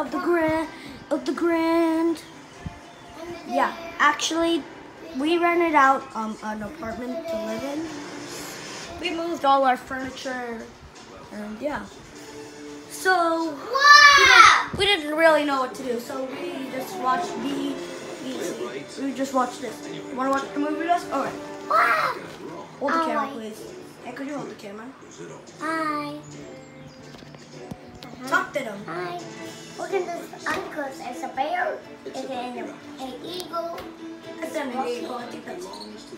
of the grand. Yeah, actually, we rented out an apartment to live in. We moved all our furniture, and yeah. So we didn't really know what to do, so we just watched we just watched this. You want to watch the movie with us? All right. Hold the camera, please. Hey, could you hold the camera? Hi. Talk to them. Hi. Look at this uncles. There's a bear, and then an eagle. That's an eagle. I think that's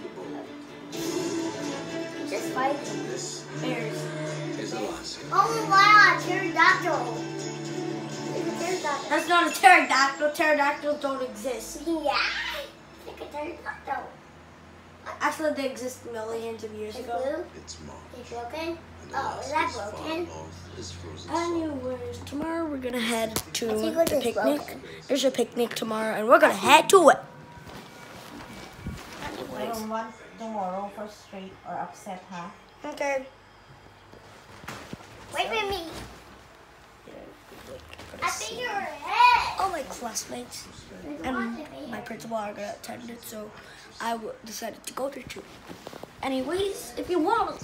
just fighting. bears. Oh wow, pterodactyl. Pterodactyl. That's not a pterodactyl. Pterodactyls don't exist. Yeah. Look at pterodactyl. Actually, they exist millions of years ago. Blue? It's It's broken? Oh, is that broken? Anyways, tomorrow we're gonna head to I think the it's picnic. broken. There's a picnic tomorrow, and we're gonna head to it. I don't want tomorrow for straight or upset, huh? Okay. Wait for me. I think your head. All my classmates and my principal are gonna attend it, so I decided to go there too. Anyways, if you want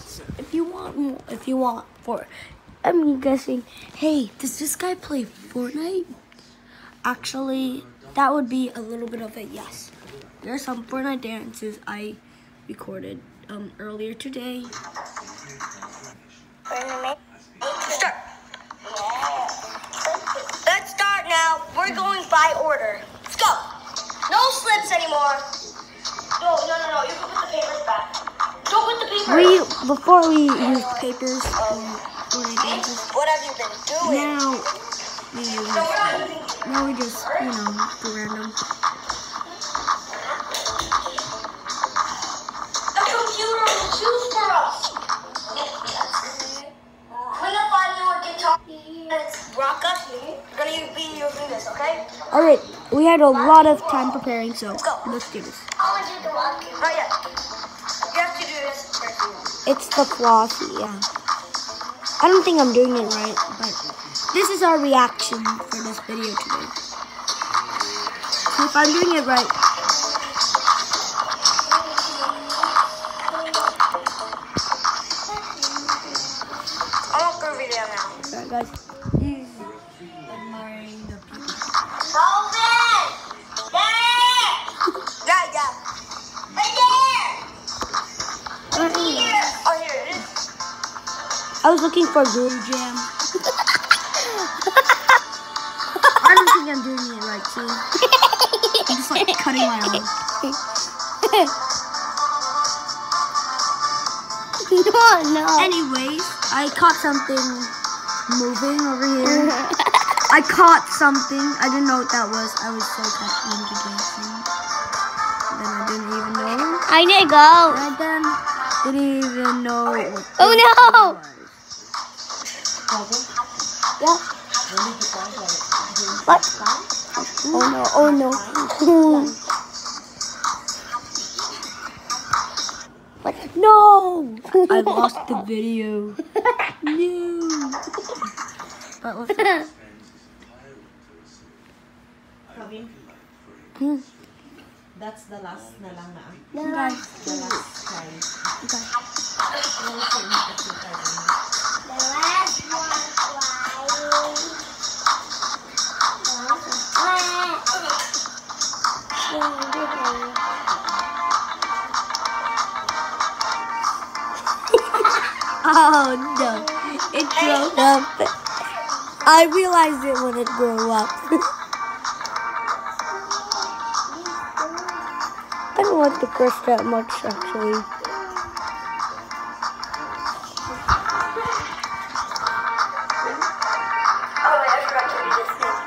for, I'm guessing, hey, does this guy play Fortnite? Actually, that would be a little bit of a yes. There are some Fortnite dances I recorded earlier today. Start. Let's start now. We're going by order. Let's go. No slips anymore. No. You can put the papers back. Don't put the papers. Before we use papers for the dances. What have you been doing? Now we just, do random. The computer will choose for us. We're gonna find you a guitar. Let's rock up. We're gonna be using this, okay? All right. We had a lot of time preparing, so let's do this. I want you to walk. Not yet. You have to do this first. It's the flossy, yeah. I don't think I'm doing it right, but This is our reaction for this video today. So if I'm doing it right. I'm up for a video now. Alright guys. He's admiring the people. Calvin! There! Yeah. Right there! Here! Oh, here it is. I was looking for glue jam. I don't think I'm doing it right too. I'm just like cutting my own. No. Anyways, I caught something moving over here. I caught something. I didn't know what that was. I was so touched into dancing. Then I didn't even know. I need to go. And then didn't even know what Oh no! Pwede? Yeah. Hindi kita. What? Oh no. What? No! I lost the video. No. But let's Kevin, that's the last na lang na. guys. The last time. The last one Oh no. It grown up. I realized it when it grew up. I don't like the fish that much actually. Oh wait, I forgot to read this thing.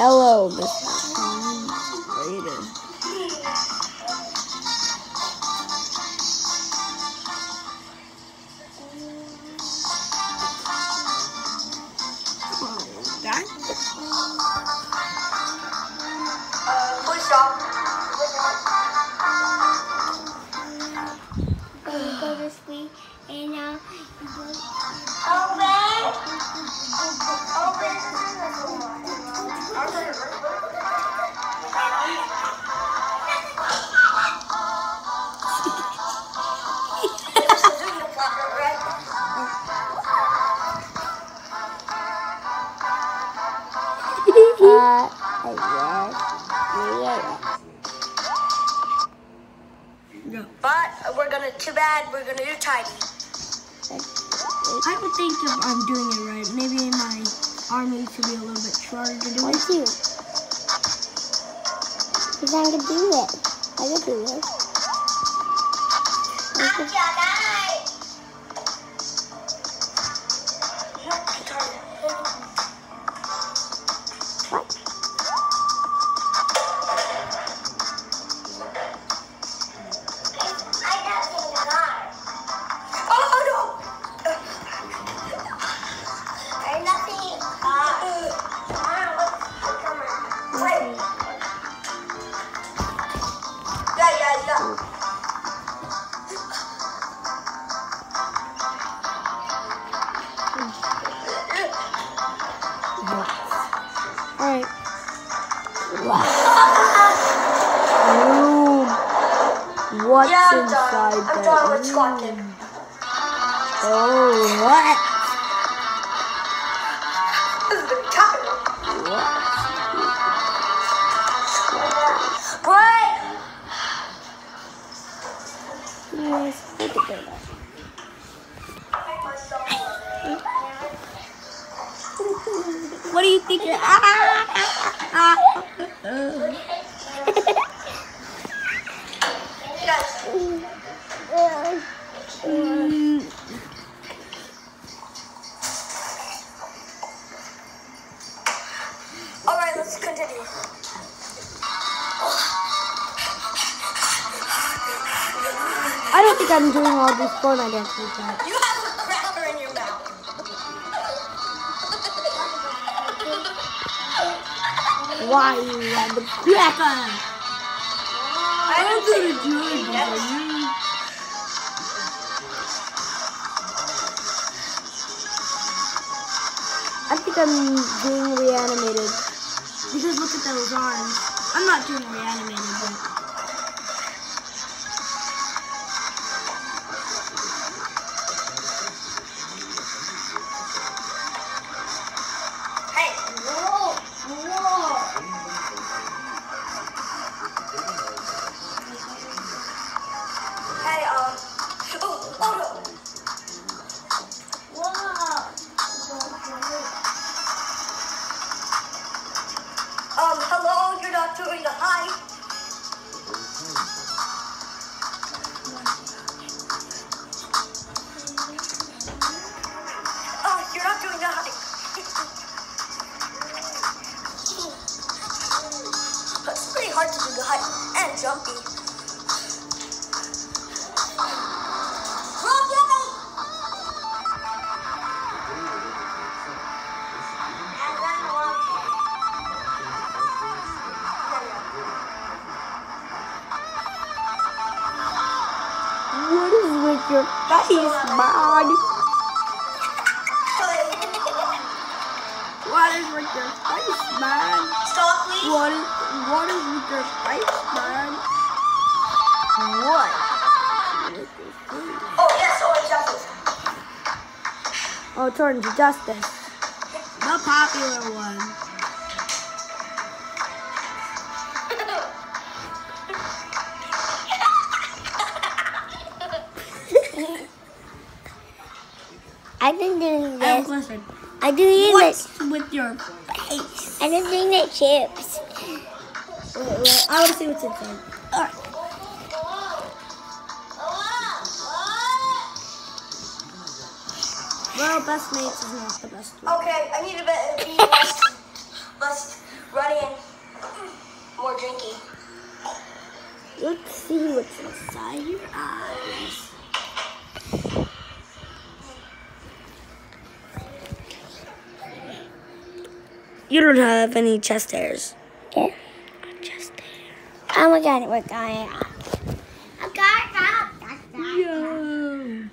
Hello, Mr. Later. That? Please stop. Go this way and No. but too bad, we're gonna do tidy. I would think if I'm doing it right, maybe my arm needs to be a little bit shorter to do it. you? Because I can do it. I can do it. What? Alright. Wow. What's inside I'm that done with room? squatting. Oh, what? What? Yes, look at that. What do you think you're... Alright, let's continue. I don't think I'm doing all these Fortnite dances right. You have a cracker in your mouth. Why you have the cracker? I'm gonna do it, I think I'm doing reanimated. Because look at those arms. I'm not doing reanimated yet. Hey, whoa, whoa. Hey, oh no. Hello, you're not doing the high. Oh, you're not doing the high. It's pretty hard to do the high and jumpy. What is with your face, man? What is with your face, man? Stop, please. What is with your face, man? What? Oh, yes, orange justice. Oh, it's Orange Justice. The popular one. I've been doing this. Listen, I'm doing what's this. with your face? I'm just doing the chips. Well, I want to see what's inside. All right. Well, best mates is not the best one. Okay, I need a bit less Run in. More drinky. Let's see what's inside your eyes. You don't have any chest hairs. Yeah. Chest hair. Oh my god, we're going out. Yo.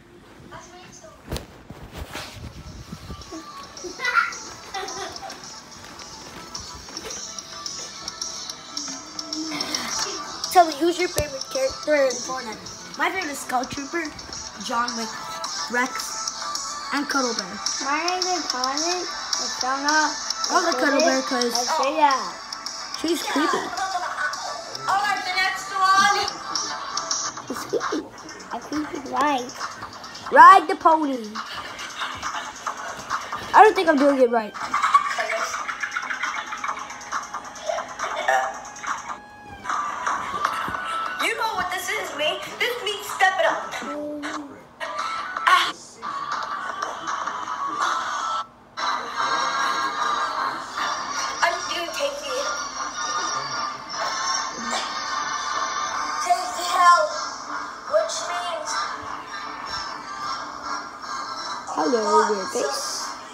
Tell me, who's your favorite character in Fortnite? My favorite is Skull Trooper, John Wick, Rex, and Cuddle Bear. My name is Connie. It's Donna. I love the Cuddle Bear because Yeah. she's creepy. Alright, the next one. It's creepy. I think it's right. Ride the pony. I don't think I'm doing it right. You know what this is, me. This means step it up. I'm doing tasty. Tasty help, which means Hello, weird face.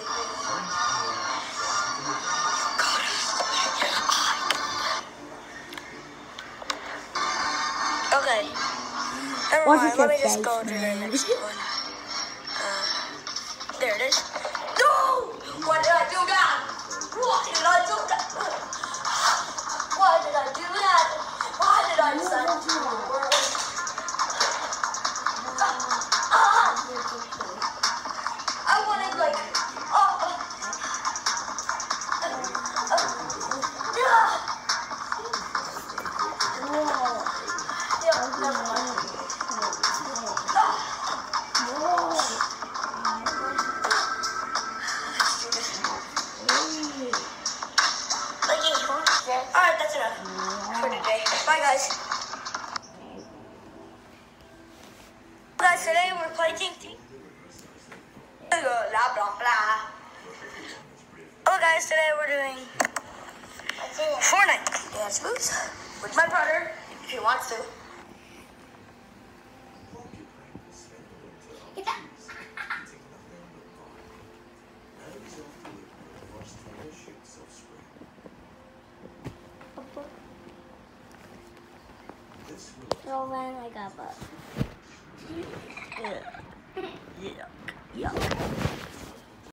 okay. Never What's mind, your let me just face, go to the man? next one. There it is. No! Why did I do that? Why did I do that? Why did I do that? Why did I decide to do the world? I wanted like, Alright, that's enough for today. Bye, guys. Guys, today we're playing blah, blah, blah. Oh, guys, today we're doing Fortnite Dance Moves with my brother, if he wants to. Oh man, I got butt.